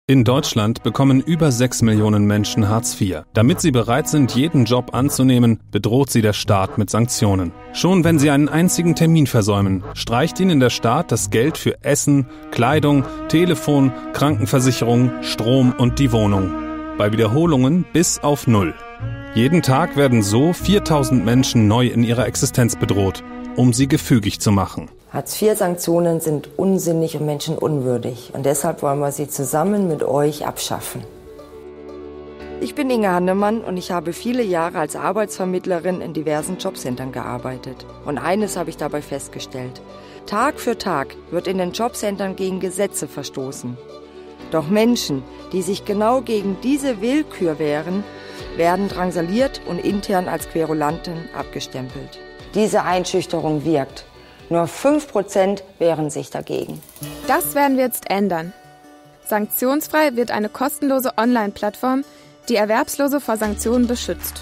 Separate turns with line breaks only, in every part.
In Deutschland bekommen über 6 Millionen Menschen Hartz IV. Damit sie bereit sind, jeden Job anzunehmen, bedroht sie der Staat mit Sanktionen. Schon wenn sie einen einzigen Termin versäumen, streicht ihnen der Staat das Geld für Essen, Kleidung, Telefon, Krankenversicherung, Strom und die Wohnung. Bei Wiederholungen bis auf 0. Jeden Tag werden so 4000 Menschen neu in ihrer Existenz bedroht, um sie gefügig zu machen.
Hartz-IV-Sanktionen sind unsinnig und menschenunwürdig. Und deshalb wollen wir sie zusammen mit euch abschaffen. Ich bin Inge Hannemann und ich habe viele Jahre als Arbeitsvermittlerin in diversen Jobcentern gearbeitet. Und eines habe ich dabei festgestellt. Tag für Tag wird in den Jobcentern gegen Gesetze verstoßen. Doch Menschen, die sich genau gegen diese Willkür wehren, werden drangsaliert und intern als Querulanten abgestempelt. Diese Einschüchterung wirkt. Nur 5% wehren sich dagegen.
Das werden wir jetzt ändern. Sanktionsfrei wird eine kostenlose Online-Plattform, die Erwerbslose vor Sanktionen beschützt.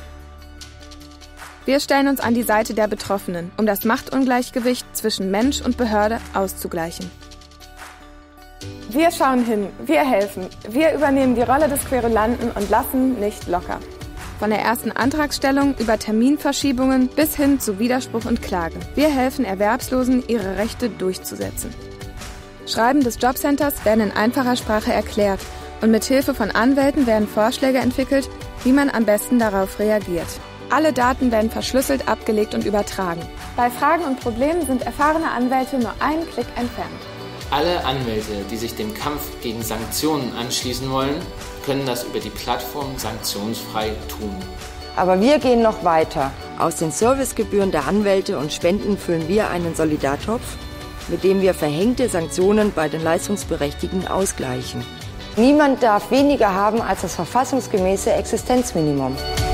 Wir stellen uns an die Seite der Betroffenen, um das Machtungleichgewicht zwischen Mensch und Behörde auszugleichen.
Wir schauen hin, wir helfen, wir übernehmen die Rolle des Querulanten und lassen nicht locker.
Von der ersten Antragstellung über Terminverschiebungen bis hin zu Widerspruch und Klage. Wir helfen Erwerbslosen, ihre Rechte durchzusetzen. Schreiben des Jobcenters werden in einfacher Sprache erklärt und mit Hilfe von Anwälten werden Vorschläge entwickelt, wie man am besten darauf reagiert. Alle Daten werden verschlüsselt abgelegt und übertragen.
Bei Fragen und Problemen sind erfahrene Anwälte nur einen Klick entfernt.
Alle Anwälte, die sich dem Kampf gegen Sanktionen anschließen wollen, können das über die Plattform sanktionsfrei tun.
Aber wir gehen noch weiter. Aus den Servicegebühren der Anwälte und Spenden füllen wir einen Solidartopf, mit dem wir verhängte Sanktionen bei den Leistungsberechtigten ausgleichen. Niemand darf weniger haben als das verfassungsgemäße Existenzminimum.